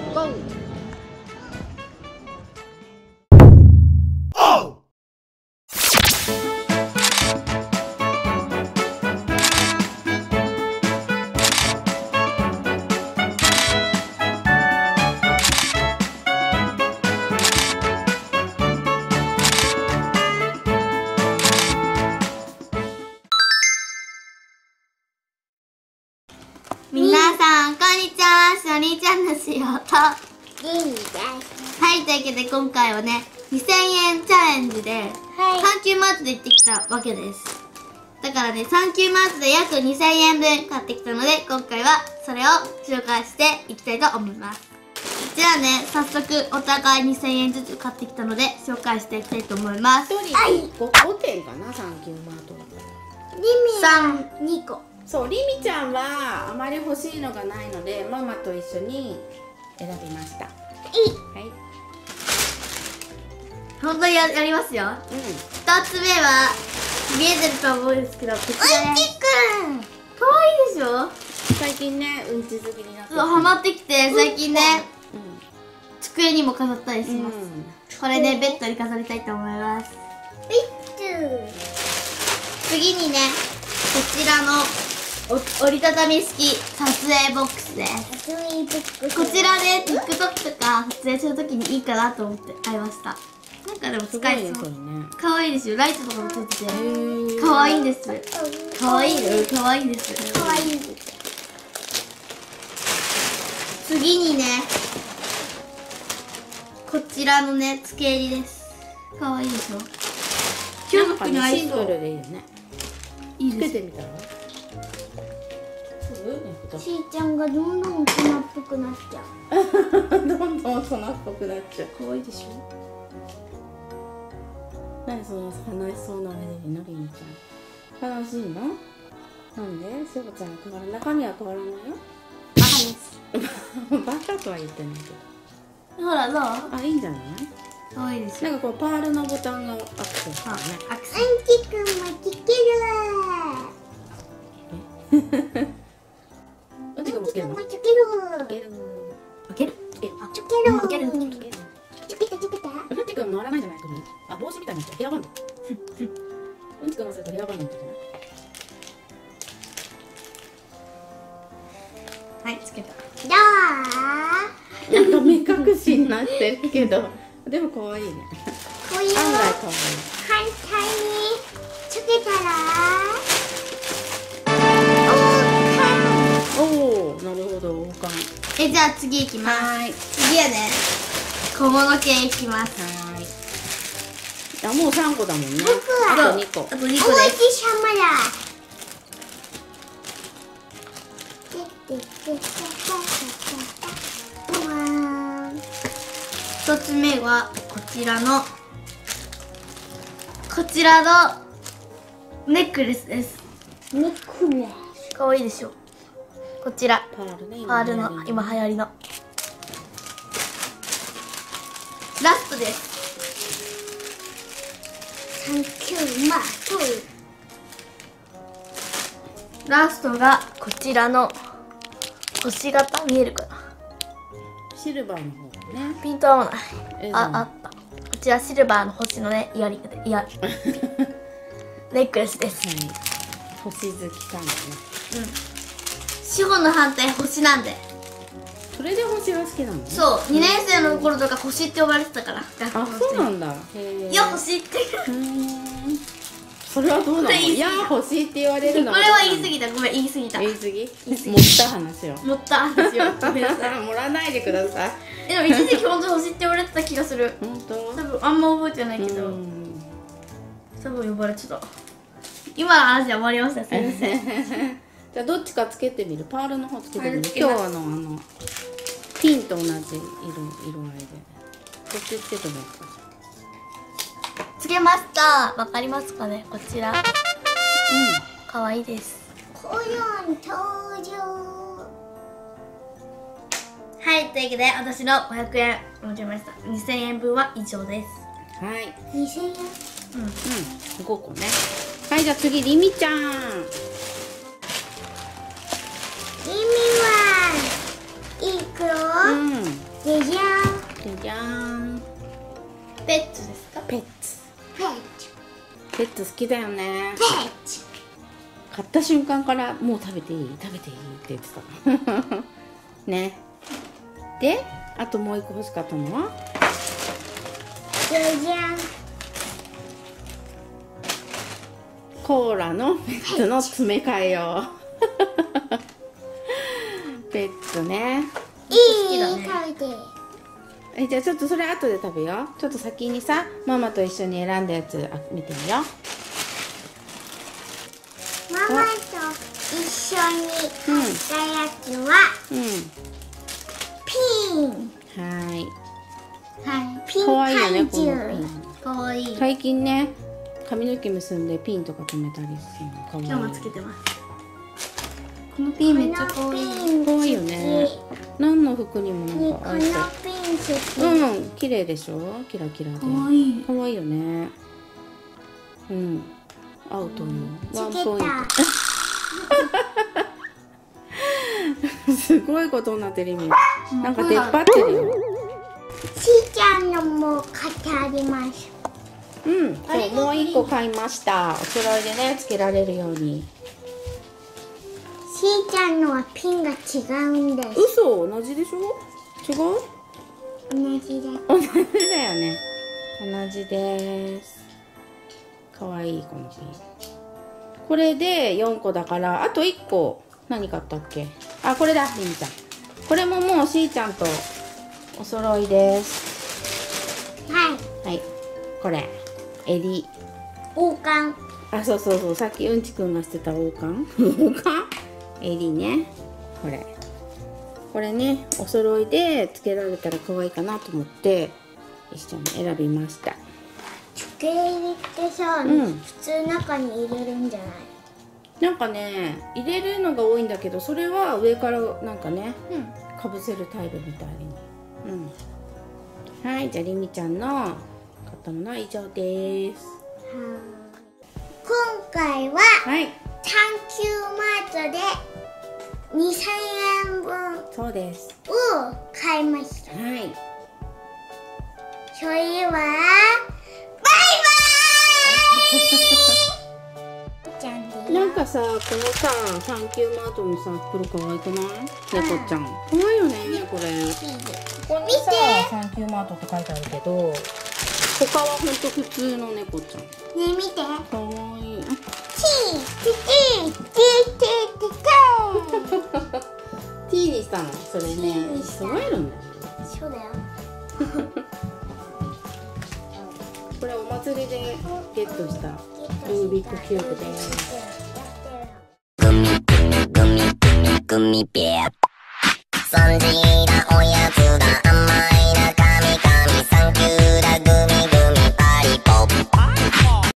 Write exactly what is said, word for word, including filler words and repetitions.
ゴー。 皆さんこんにちは、しお兄ちゃんのしおとリンです。 はい、というわけで今回はねにせんえんチャレンジで、 はい、 サンキューマートで行ってきたわけです。だからね、サンキューマートで約にせんえんぶん買ってきたので、今回はそれを紹介していきたいと思います。じゃあね、早速お互いにせんえんずつ買ってきたので紹介していきたいと思います。 ひとりごてんかな、サンキューマートは。 リミさんにこ。 そう、リミちゃんはあまり欲しいのがないので、ママと一緒に選びました。はい。 本当に や, やりますよ。 うん。 二つ目は見えてると思うんですけど、こちらです。うんちくん。可愛いでしょ。 最近ね、うんち好きになって。 そう、ハマってきて最近ね、 うん、 机にも飾ったりします。うん、これでベッドに飾りたいと思います。次にね、こちらの折りたたみ式撮影ボックスです。こちらで TikTok とか撮影するときにいいかなと思って買いました。なんかでも使えそう。可愛いですよ。ライトとかもついてて可愛いんです。可愛いよ。可愛いです。可愛いんです。次にね、こちらのねつけ襟です。可愛いでしょ。今日の服に合いそう。シンプルでいいよね。いいです。つけてみたら。しーちゃんがどんどん大人っぽくなっちゃう。 どんどん大人っぽくなっちゃう。 可愛いでしょ。 何その悲しそうな目でのりみちゃん。悲しいの？なんで？しおちゃん変わらない。中身は変わらないよ。 バカです。 バカとは言ってないけど。ほらどう？ あ、いいんじゃない？ 可愛いです。 なんかこうパールのボタンがアクセントだね。 アクセント。アンキくんもつける。 うんちくんもつけるの？つける。つける。 つける。 つける。 つける。つける。つける。 つけたつけた。うんちくん乗らないじゃないかも。あ、帽子みたいになっちゃう。ヘアバンド。うんちくん乗せるとヘアバンドみたいな。 はい、つけた。 どう？なんか目隠しになってるけど、でも可愛いね。 こういう案外可愛い。 反対につけたら、 おお、なるほど、王冠。 え、じゃあ次いきます。はい。次はね、小物系いきます。 はい。あ、もう三個だもんね。 僕はあと二個。 あと二個です。おいしいシャマだ。一つ目はこちらのこちらのネックレスです。ネックレスかわいいでしょ。こちらパールね、 パールの今流行りのラストです。サンキューマート。ラストがこちらの星型見えるかな。 シルバーの方ね。 ピント合わない。あ、あった。こちらシルバーの星のねイヤリングでイヤネックレスです。 はい。星好きさんですね。 うん。志保の反対星なんで。 それで星が好きなの？ そう。にねん生の頃とか星って呼ばれてたから。 あ、そうなんだ。へえ。 いや星って。 それはどうなの？いや星って言われるの。 これは言い過ぎた。ごめん言い過ぎた。 言い過ぎ？盛った話を。 盛った話を。ごめんなさい。 盛らないでください。 でも一時期本当星って言われてた気がする。 本当？ 多分あんま覚えてないけど。多分呼ばれてた。今の話は終わりました。すみません。 じゃあどっちかつけてみる。パールの方つけてみる。今日はあのあのピンと同じ色色合いで。こっちつけてもいいかしら。 つけました。わかりますかね。こちら。うん。可愛いです。コヨン登場。はい、というわけで私のごひゃくえん持ちました。にせんえんぶんは以上です。 はい。 にせんえん。うん。 うん。ごこね。はい、じゃあ次りみちゃん。りみはいい黒。うん。 じゃん。 じゃじゃーん。 ペッツですか？ ペッツ。 ペッツ。 ペッツ好きだよね。 ペッツ。 買った瞬間からもう食べていい食べていいって言ってたね。であともう一個欲しかったのはじゃじゃん。 コーラのペッツの詰め替えよペッツね。 いい、食べて。 えじゃあちょっとそれ後で食べよう。ちょっと先にさママと一緒に選んだやつあ見てみよう。 ママと一緒に買ったやつは、 うん、 ピン。 はーい。 はい、ピンかわいいよねこ怪のピ獣。 ン。 かわいい。 最近ね髪の毛結んでピンとか留めたりするのかわいい。 今日もつけてます。このピンめっちゃかわいい。 かわいいよね。何の服にもなんこのか合いそう。 ピン好き。 うん綺麗でしょ。キラキラでかわいい。 かわいいよね。うん合うと思う。ワンつけポインた。 トすごいことになってる意味。なんか出っ張ってるよ。 しーちゃんのも買ってあります。 うんそうもう一個買いました。お揃いでねつけられるように。 しーちゃんのはピンが違うんです。 嘘同じでしょ。違う。 同じで。 同じだよね。同じです。かわいいこのピン。これでよんこだからあといっこ何買ったっけ。あこれだりみちゃん。これももうしーちゃんとお揃いです。 はい。 はいこれ襟。 王冠。 あそうそうそうさっきうんちくんがしてた王冠王冠襟ね。これこれねお揃いでつけられたら可愛いかなと思って一緒に選びました。 つけ入れってさ、 うん普通中に入れるんじゃない？ なんかね入れるのが多いんだけどそれは上からなんかねうん。 かぶせるタイプみたいに。うんはいじゃありみちゃんの買ったものは以上です。 今回ははいサンキューマートでにせんえんぶんそうです。 を買いました。 はいそれはバイバーイじゃんでなんかさこのさサンキューマートのさ袋可愛くない？猫ちゃん可愛いよねこれ。ここにさサンキューマートって書いてあるけど他はほんと普通の猫ちゃん。 ねえ見て。 かわいい。 チーチチチチチチ T にしたのそれねすごいのね。 そうだよ。 これお祭りでゲットしたルービックキューブです。 グミグミグミグミベア。3時だおやつだ